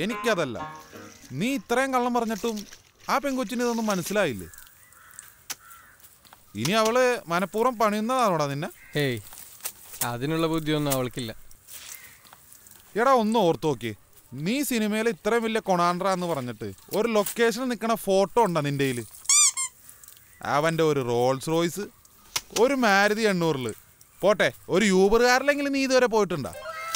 എനിക്കതല്ല. നീ ഇത്രയും കള്ളം പറഞ്ഞിട്ടും ആ പെൺകൊച്ചിന് ഇതൊന്നും മനസ്സിലായില്ലേ? ഇനി അവള് മനഃപൂർവ്വം പണിയുന്നതാണോടാ നിന്നെ? ഹേയ്, അതിനുള്ള ബുദ്ധിയൊന്നും അവൾക്കില്ല. എടാ ഒന്ന് ഓർത്തു നോക്കിയേ, നീ സിനിമയിൽ ഇത്രയും വലിയ കൊണാൻഡ്ര എന്ന് പറഞ്ഞിട്ട് ഒരു ലൊക്കേഷനിൽ നിൽക്കണ ഫോട്ടോ ഉണ്ടോ നിൻ്റെ കയ്യിൽ? അവൻ്റെ ഒരു റോൾസ് റോയ്സ്, ഒരു മാരുതി 800 പോട്ടെ, ഒരു യൂബർ കാറിലെങ്കിലും നീ ഇതുവരെ പോയിട്ടുണ്ടാ?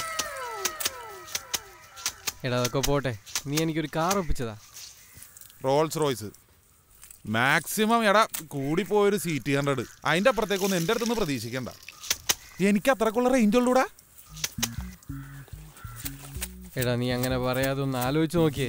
എടാ അതൊക്കെ പോട്ടെ, നീ എനിക്കൊരു കാർ ഒപ്പിച്ചതാ. റോൾസ് റോയ്സ് മാക്സിമം എടാ കൂടിപ്പോയൊരു CT100. അതിൻ്റെ അപ്പുറത്തേക്കൊന്നും എൻ്റെ അടുത്തൊന്നും പ്രതീക്ഷിക്കണ്ട. എനിക്ക് അത്രക്കുള്ള റേഞ്ച് ഉള്ളൂടാ. എടാ നീ അങ്ങനെ പറയാതെ ഒന്ന് ആലോചിച്ച് നോക്കിയേ.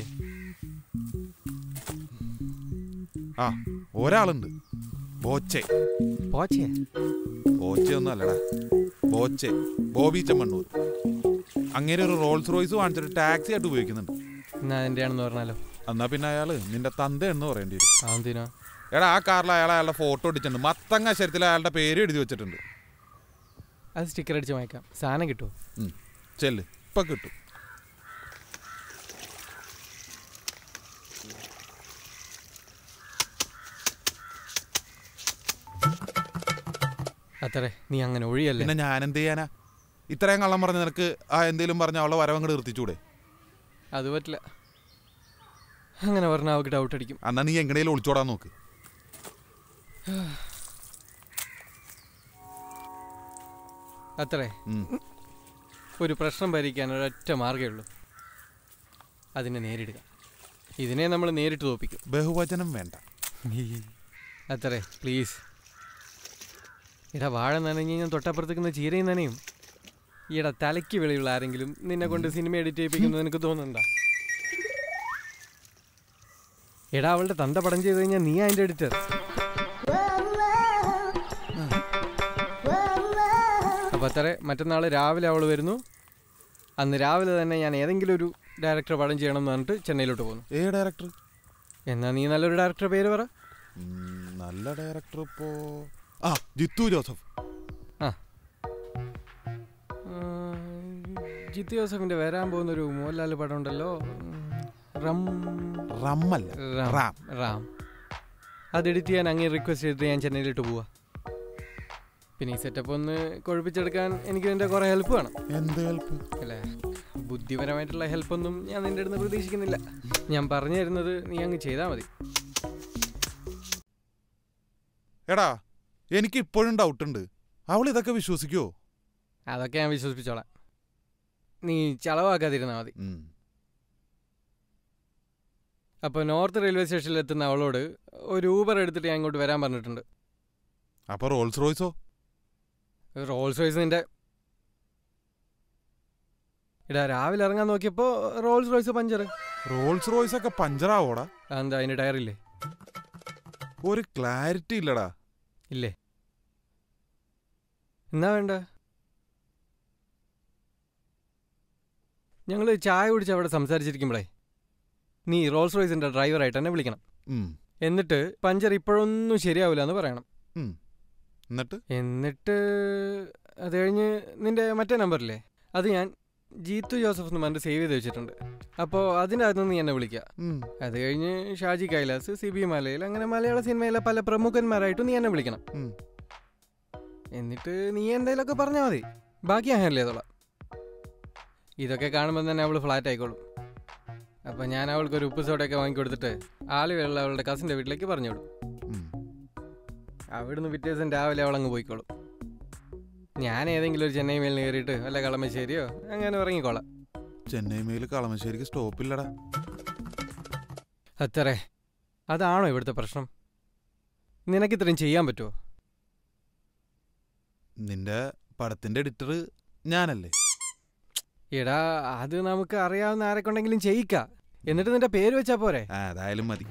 ആ ഒരാളുണ്ട്, ബോച്ചെ. ബോച്ചയൊന്നും അല്ലടാ, ബോച്ചെ, ബോബി ചെമ്മണ്ണൂർ. അങ്ങനെ ഒരു റോൾസ് റോയ്സ് വാങ്ങിച്ചിട്ട് ടാക്സി ആയിട്ട് ഉപയോഗിക്കുന്നുണ്ട്. എന്നാ എൻ്റെയാണെന്ന് പറഞ്ഞാലോ? എന്നാ പിന്നെ അയാള് നിന്റെ തന്തയെന്ന് പറയേണ്ടി വരും. അതെന്തിനാ? എടാ ആ കാറിൽ അയാളുടെ ഫോട്ടോ അടിച്ചിട്ടുണ്ട്, മത്തങ്ങ ശരത്തിൽ അയാളുടെ പേര് എഴുതി വെച്ചിട്ടുണ്ട്. അത് സ്റ്റിക്കർ അടിച്ച് വാങ്ങിക്കാം. സാധനം കിട്ടുമോ? ചെല്ല്, ഇപ്പം കിട്ടും. അത്രേ, നീ അങ്ങനെ ഒഴിയല്ലേ. പിന്നെ ഞാൻ എന്ത് ചെയ്യാനാ? ഇത്രയും കള്ളം പറഞ്ഞ് നിനക്ക് ആ എന്തേലും പറഞ്ഞ അവളെ വരവങ്ങട് നിർത്തിച്ചൂടെ? അത് പറ്റില്ല. അങ്ങനെ പറഞ്ഞാൽ അവൾക്ക് ഡൗട്ട് അടിക്കും. എന്നാ നീ എങ്ങനെയും ഒളിച്ചോടാൻ നോക്ക്. അത്രേ, ഒരു പ്രശ്നം പരിഹരിക്കാൻ ഒരൊറ്റ മാർഗ്ഗമേ ഉള്ളൂ. അതിനെ നേരിടുക. ഇതിനെ നമ്മൾ നേരിട്ട് തോപ്പിക്കും. ബഹുവചനം വേണ്ട. അത്രേ പ്ലീസ്. ഇടാ വാഴ നനഞ്ഞ് ഞാൻ തൊട്ടപ്പുറത്തേക്കുന്ന ചീരയും നനയും. ഈടാ തലയ്ക്ക് വെളിയുള്ള ആരെങ്കിലും നിന്നെ കൊണ്ട് സിനിമ എഡിറ്റ് ചെയ്യിപ്പിക്കുന്നത് എനിക്ക് തോന്നുന്നുണ്ടോ? എടാ അവളുടെ തന്ത പടം ചെയ്ത് കഴിഞ്ഞാൽ നീ അതിൻ്റെ എഡിറ്റർ. അപ്പോൾ അത്രേ, മറ്റന്നാൾ രാവിലെ അവൾ വരുന്നു. അന്ന് രാവിലെ തന്നെ ഞാൻ ഏതെങ്കിലും ഒരു ഡയറക്ടർ പടം ചെയ്യണം എന്ന് പറഞ്ഞിട്ട് ചെന്നൈയിലോട്ട് പോകുന്നു. ഡയറക്ടർ? എന്നാ നീ നല്ലൊരു ഡയറക്ടർ പേര് പറ. നല്ല ഡയറക്ടർ ഇപ്പോ ജിത്തു ജോസഫ്. ജിത്തു ജോസഫിന്റെ വരാൻ പോകുന്നൊരു മോഹൻലാൽ പടം ഉണ്ടല്ലോ, റാം. അത് എഡിറ്റ് ചെയ്യാൻ അങ്ങനെ റിക്വസ്റ്റ് ചെയ്തിട്ട് ഞാൻ ചെന്നൈയിലോട്ട് പോവാ. പിന്നെ ഈ സെറ്റപ്പ് ഒന്ന് കൊഴുപ്പിച്ചെടുക്കാൻ എനിക്ക് നിന്റെ കുറെ ഹെൽപ്പ് വേണം. എന്ത് ഹെൽപ്പ്? അല്ലേ, ബുദ്ധിപരമായിട്ടുള്ള ഹെൽപ്പൊന്നും ഞാൻ നിന്റെ അടുത്ത് പ്രതീക്ഷിക്കുന്നില്ല. ഞാൻ പറഞ്ഞു തരുന്നത് നീ അങ്ങ് ചെയ്താൽ മതി. എടാ എനിക്ക് ഇപ്പോഴും ഡൗട്ടുണ്ട്, അവൾ ഇതൊക്കെ വിശ്വസിക്കുവോ? അതൊക്കെ ഞാൻ വിശ്വസിപ്പിച്ചോളാം, നീ ചളവാക്കാതിരുന്നാൽ മതി. അപ്പോൾ നോർത്ത് റെയിൽവേ സ്റ്റേഷനിൽ എത്തുന്ന അവളോട് ഒരു ഊബർ എടുത്തിട്ട് ഞാൻ ഇങ്ങോട്ട് വരാൻ പറഞ്ഞിട്ടുണ്ട്. അപ്പോൾ റോൾസ് റോയ്സോ? റോൾസ് റോയ്സ് നിന്റെ ഇടാ രാവിലെ ഇറങ്ങാൻ നോക്കിയപ്പോൾ Rolls Royce puncture. Rolls Royce ഒക്കെ പഞ്ചറാവോടാ? എന്താ അതിൻ്റെ ടയറില്ലേ? ഒരു ക്ലാരിറ്റി ഇല്ലടാ. ഇല്ലേ? എന്നാ വേണ്ട, ഞങ്ങൾ ചായ കുടിച്ച് അവിടെ സംസാരിച്ചിരിക്കുമ്പോഴേ നീ റോൾസ് റോയ്സിൻ്റെ ഡ്രൈവറായിട്ട് തന്നെ വിളിക്കണം. എന്നിട്ട് പഞ്ചർ ഇപ്പോഴൊന്നും ശരിയാവില്ല എന്ന് പറയണം. എന്നിട്ട് അത് കഴിഞ്ഞ് നിന്റെ മറ്റേ നമ്പറില്ലേ, അത് ഞാൻ ജീത്തു ജോസഫ് എന്ന് പറഞ്ഞിട്ട് സേവ് ചെയ്ത് വെച്ചിട്ടുണ്ട്. അപ്പോൾ അതിൻ്റെ അകത്ത് നീ എന്നെ വിളിക്കുക. അത് കഴിഞ്ഞ് ഷാജി കൈലാസ്, CB മലയിൽ, അങ്ങനെ മലയാള സിനിമയിലെ പല പ്രമുഖന്മാരായിട്ടും നീ എന്നെ വിളിക്കണം. എന്നിട്ട് നീ എന്തെങ്കിലുമൊക്കെ പറഞ്ഞാൽ മതി, ബാക്കി ഞാൻ ഹാൻഡിൽ ചെയ്തോളാം. ഇതൊക്കെ കാണുമ്പോൾ തന്നെ അവൾ ഫ്ലാറ്റ് ആയിക്കോളും. അപ്പം ഞാൻ അവൾക്കൊരു ഉപ്പ് സോഡയൊക്കെ വാങ്ങിക്കൊടുത്തിട്ട് ആലുവയുള്ള അവളുടെ കസിൻ്റെ വീട്ടിലേക്ക് പറഞ്ഞു വിടും. അവിടുന്ന് പിറ്റേ ദിവസം രാവിലെ അവളങ്ങ് പോയിക്കോളും. ഞാൻ ഏതെങ്കിലും ഒരു ചെന്നൈ മെയിൽ കയറിയിട്ട് വല്ല കളമശ്ശേരിയോ അങ്ങനെ ഇറങ്ങിക്കോളാം. ചെന്നൈ മെയിൽ കളമശ്ശേരിക്ക് സ്റ്റോപ്പില്ലടാ. അത്രേ, അതാണോ ഇവിടുത്തെ പ്രശ്നം? നിനക്കിത്രയും ചെയ്യാൻ പറ്റുമോ? നിന്റെ പടത്തിന്റെ എഡിറ്റർ ഞാനല്ലേ? എടാ അത് നമുക്ക് അറിയാവുന്ന ആരെക്കൊണ്ടെങ്കിലും ചെയ്യിക്കാം, എന്നിട്ട് നിന്റെ പേര് വെച്ചാ പോരെ? അതായാലും മതി.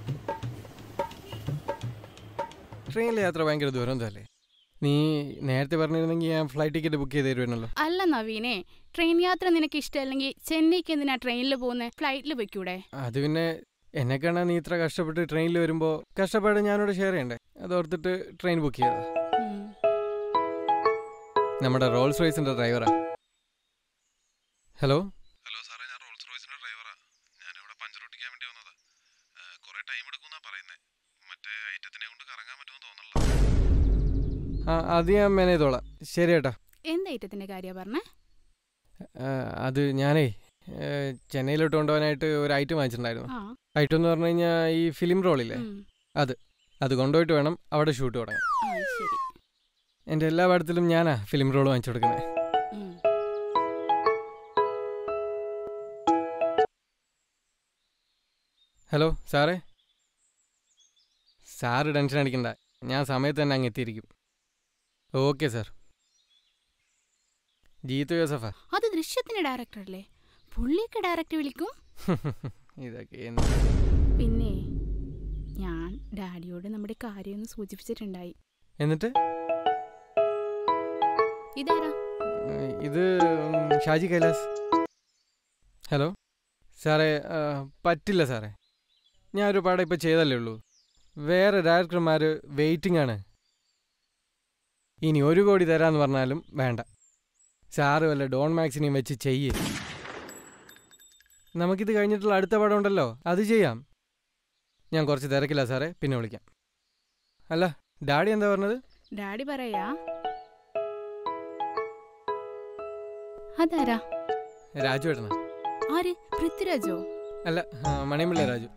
ട്രെയിനിലെ യാത്ര ഭയങ്കര ദുരന്തമല്ലേ? നീ നേരത്തെ പറഞ്ഞിരുന്നെങ്കിൽ ഞാൻ ഫ്ലൈറ്റ് ടിക്കറ്റ് ബുക്ക് ചെയ്ത് തരുമല്ലോ. അല്ല നവീനെ, ട്രെയിൻ യാത്ര നിനക്ക് ഇഷ്ടമല്ലെങ്കിൽ ചെന്നൈക്ക് എന്തിനാ ട്രെയിനിൽ പോകുന്നത്? ഫ്ലൈറ്റിൽ വെക്കൂടെ? അത് പിന്നെ എന്നെ കാണാൻ നീ ഇത്ര കഷ്ടപ്പെട്ട് ട്രെയിനിൽ വരുമ്പോൾ കഷ്ടപ്പാട് ഞാനിവിടെ ഷെയർ ചെയ്യണ്ടേ, അതോർത്തിട്ട് ട്രെയിൻ ബുക്ക് ചെയ്തതാ. നമ്മുടെ റോൾസ് റോയ്സിന്റെ ഡ്രൈവറാ. ഹലോ സാറേ, ഞാൻ റോൾസ് റോയ്സിന്റെ ഡ്രൈവറാ. അത് ഞാൻ മാനേജ് ചെയ്തോളാം. ശരി ഏട്ടാ. എന്താ ഐറ്റത്തിന്റെ കാര്യം പറഞ്ഞേ? അത് ഞാനേ ചെന്നൈയിലോട്ട് കൊണ്ടുപോകാനായിട്ട് ഒരു ഐറ്റം വാങ്ങിച്ചിട്ടുണ്ടായിരുന്നു. ഐറ്റം എന്ന് പറഞ്ഞു കഴിഞ്ഞാൽ ഈ ഫിലിം റോളില്ലേ, അത് കൊണ്ടുപോയിട്ട് വേണം അവിടെ ഷൂട്ട് തുടങ്ങാൻ. എൻ്റെ എല്ലാ പടത്തിലും ഞാനാ ഫിലിം റോൾ വാങ്ങിച്ചു കൊടുക്കുന്നത്. ഹലോ സാറേ. സാറ് ടെൻഷൻ അടിക്കണ്ട, ഞാൻ സമയത്ത് തന്നെ അങ്ങ് എത്തിയിരിക്കും. Okay sir. ജീത്തു ജോസഫാ. അത് ദൃശ്യത്തിന്റെ ഡയറക്ടർ അല്ലേ? പുള്ളിയൊക്കെ ഡയറക്റ്റ് വിളിക്കും. ഇതൊക്കെ പിന്നെ ഞാൻ ഡാഡിയോട് നമ്മുടെ കാര്യം ഒന്ന് സൂചിപ്പിച്ചിട്ടുണ്ടായി. എന്നിട്ട് ഇതാരാ? ഇത് ഷാജി കൈലാസ്. ഹലോ സാറേ, പറ്റില്ല സാറേ, ഞാനൊരു പാടം ഇപ്പോൾ ചെയ്തല്ലേ ഉള്ളൂ. വേറെ ഡയറക്ടർമാർ വെയിറ്റിംഗ് ആണ്. ഇനി 1 കോടി തരാമെന്ന് പറഞ്ഞാലും വേണ്ട. സാറ് വല്ല ഡോൺ മാക്സിനെയും വെച്ച് ചെയ്യേ. നമുക്കിത് കഴിഞ്ഞിട്ടുള്ള അടുത്ത പടം ഉണ്ടല്ലോ, അത് ചെയ്യാം. ഞാൻ കുറച്ച് തിരക്കില്ല സാറേ, പിന്നെ വിളിക്കാം. അല്ല, ഡാഡി എന്താ പറഞ്ഞത്? ഡാഡി പറയാ. അതാരാ? രാജു ഏട്ടനാ. ആര്? പൃഥ്വിരാജോ? അല്ല, മണിയമ്പിള്ള രാജു.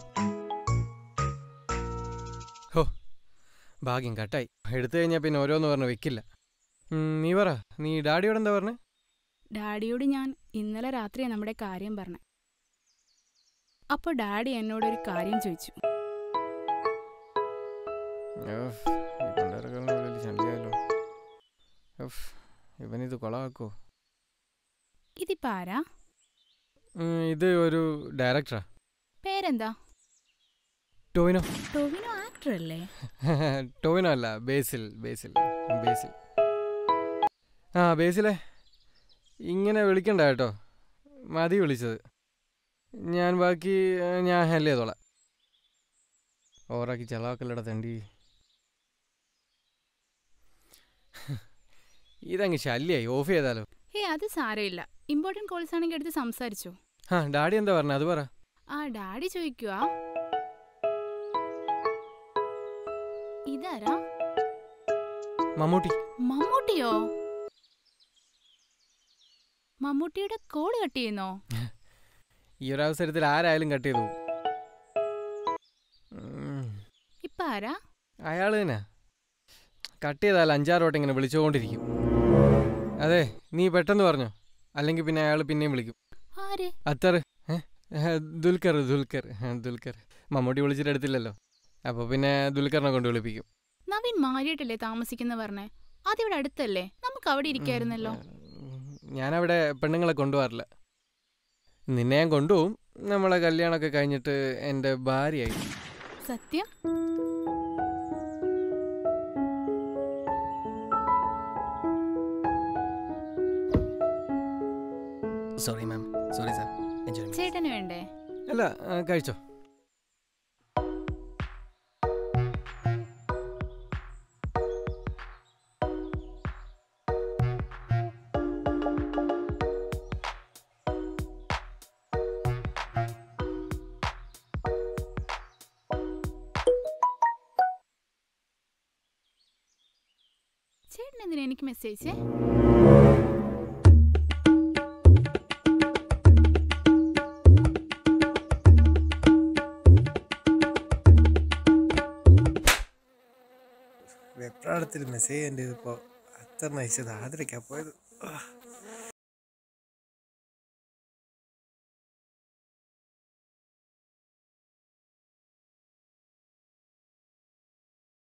ഹോ, ഭാഗ്യം കട്ടായി. എടുത്തു കഴിഞ്ഞാൽ പിന്നെ ഓരോന്ന് പറഞ്ഞ് വെക്കില്ല. നീ പറ, നീ ഡാഡിയോട് എന്താ പറഞ്ഞേ? ഡാഡിയോട് ഞാൻ ഇന്നലെ രാത്രിയാണ് നമ്മുടെ കാര്യം പറഞ്ഞത്. അപ്പോൾ ഡാഡി എന്നോടൊരു കാര്യം ചോദിച്ചു. ഇവനിത് കൊളാക്കോ? ഇതിപ്പോ ആരാ? ഇത് ഒരു ഡയറക്ടറാ. പേരെന്താ? ടോവിനോ. ടോവിനോ ആക്ടർ അല്ലേ? ടോവിനോ അല്ല, ബേസിൽ. ബേസിൽ ബേസിൽ ആ ബേസിലെ, ഇങ്ങനെ വിളിക്കണ്ട കേട്ടോ, മതി വിളിച്ചത്. ഞാൻ ബാക്കി ഞാൻ ഹാൻഡിൽ ചെയ്തോളാം. ഓറാക്കി ചെലവാക്കല്ലട തണ്ടി. ഇതങ്ങ് ശല്യായി, ഓഫ് ചെയ്താലോ? അത് സാരമില്ല, ഇമ്പോർട്ടന്റ് കോൾസ് ആണെങ്കിൽ എടുത്ത് സംസാരിച്ചോ. ഡാഡി എന്താ പറഞ്ഞ അത് പറ. ഡാഡി ചോദിക്കുവാ, ഇതാരാ? മമ്മൂട്ടി. മമ്മൂട്ടിയോ? മമ്മൂട്ടിയുടെ കോള് കട്ട് ചെയ്യുന്നോ? ഈ ഒരു അവസരത്തിൽ ആരായാലും കട്ട് ചെയ്തു. ഇപ്പൊ ആരാ? അയാള് തന്നെ. കട്ട് ചെയ്താൽ 5-6 വട്ടം ഇങ്ങനെ വിളിച്ചുകൊണ്ടിരിക്കും. അതെ, നീ പെട്ടെന്ന് പറഞ്ഞോ, അല്ലെങ്കിൽ പിന്നെ അയാൾ പിന്നെയും വിളിക്കും. അത്തർ ദുൽഖർ. മമ്മൂട്ടി വിളിച്ചിട്ട് എടുത്തില്ലല്ലോ, അപ്പൊ പിന്നെ ദുൽഖറിനെ കൊണ്ട് വിളിപ്പിക്കും. നവീൻ മാരിയായിട്ടല്ലേ താമസിക്കുന്ന പറഞ്ഞേ? അതിവിടെ അടുത്തല്ലേ, നമുക്ക് അവിടെ ഇരിക്കായിരുന്നല്ലോ. ഞാനവിടെ പെണ്ണുങ്ങളെ കൊണ്ടുപോകാറില്ല. നിന്നെ ഞാൻ കൊണ്ടുപോകും, നമ്മളെ കല്യാണമൊക്കെ കഴിഞ്ഞിട്ട് എൻ്റെ ഭാര്യയായി. സത്യം? Sorry ma'am, sorry sir. ചേട്ടന് വേണ്ടേ? അല്ല, കഴിച്ചോ. ചേട്ടൻ എന്തിനാ എനിക്ക് മെസ്സേജ്? വെപ്രാളത്തിൽ മെസ്സേജ് എൻ്റെ ഇപ്പോൾ അത്ര നയിച്ചത് ആദരിക്കാൻ പോയത്.